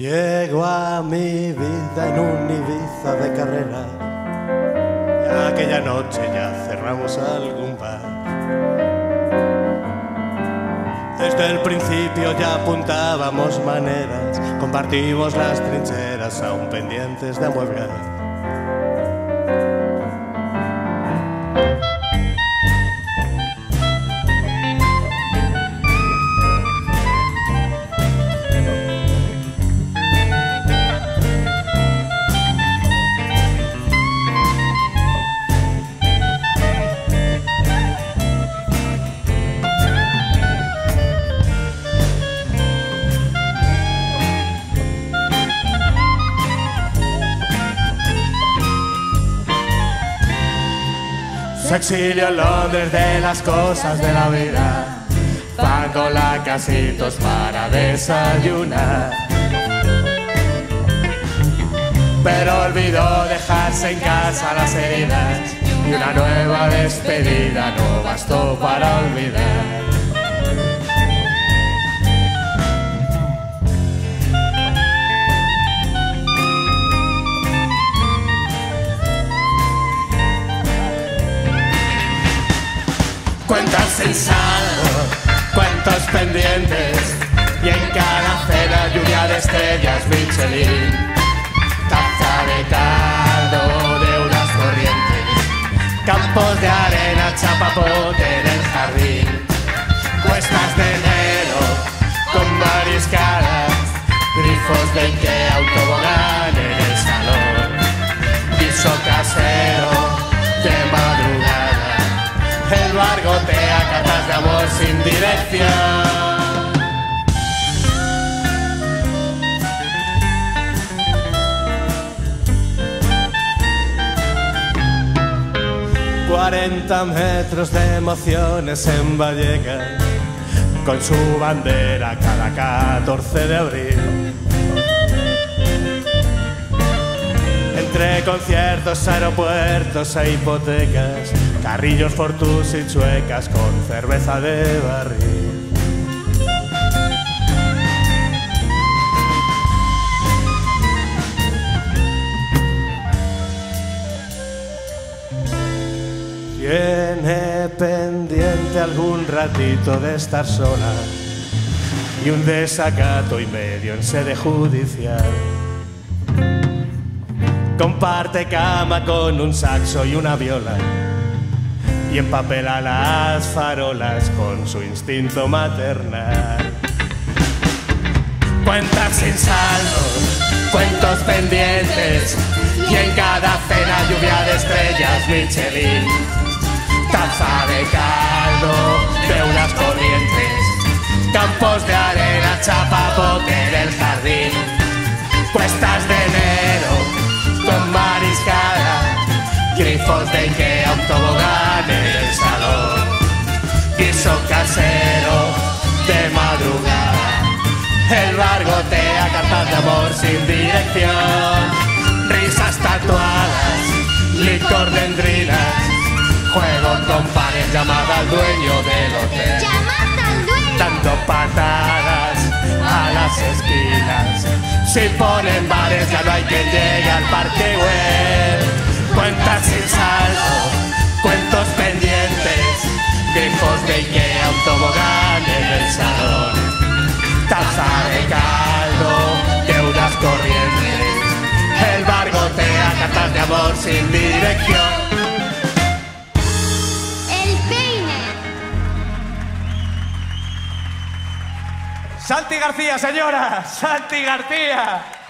Llego a mi vida en un Ibiza de carrera, y aquella noche ya cerramos algún bar. Desde el principio ya apuntábamos maneras, compartimos las trincheras aún pendientes de amueblar. Se exilia en Londres de las cosas de la vida, van con la casitos para desayunar. Pero olvidó dejarse en casa las heridas y una nueva despedida no bastó para olvidar. Cuentas sin saldo, cuentos pendientes, y en cada cena lluvia de estrellas Michelin. Taza de caldo de unas corrientes, campos de arena, chapapote en el jardín. Cuestas de enero con mariscadas, grifos de Ikea, autobogán en el salón, guiso casero de madrugada. El bar gotea catas de amor sin dirección. 40 metros de emociones en Vallecas, con su bandera cada 14 de abril. Entre conciertos, aeropuertos e hipotecas, carrillos, fortus y chuecas con cerveza de barril. Tiene pendiente algún ratito de estar sola y un desacato y medio en sede judicial. Comparte cama con un saxo y una viola y empapela las farolas con su instinto maternal. Cuentas sin saldo, cuentos pendientes, y en cada cena lluvia de estrellas Michelin. Taza de caldo de unas corrientes, campos de arena, chapapote en el jardín. Cuestas de enero con mariscada, grifos de Ikea, autobogán en el salón, guiso casero de madrugada. El bar gotea cartas de amor sin dirección, risas tatuadas, licor de endrinas, juego con pares, llamada al dueño del hotel, dando patadas a las esquinas. Si ponen bares ya no hay quien llegue al parque web. Cuentas sin saldo, cuentos pendientes, grifos de Ikea, autobogán en el salón, taza de caldo de unas corrientes. El bar gotea cartas de amor sin dirección. Santi García, señora, Santi García.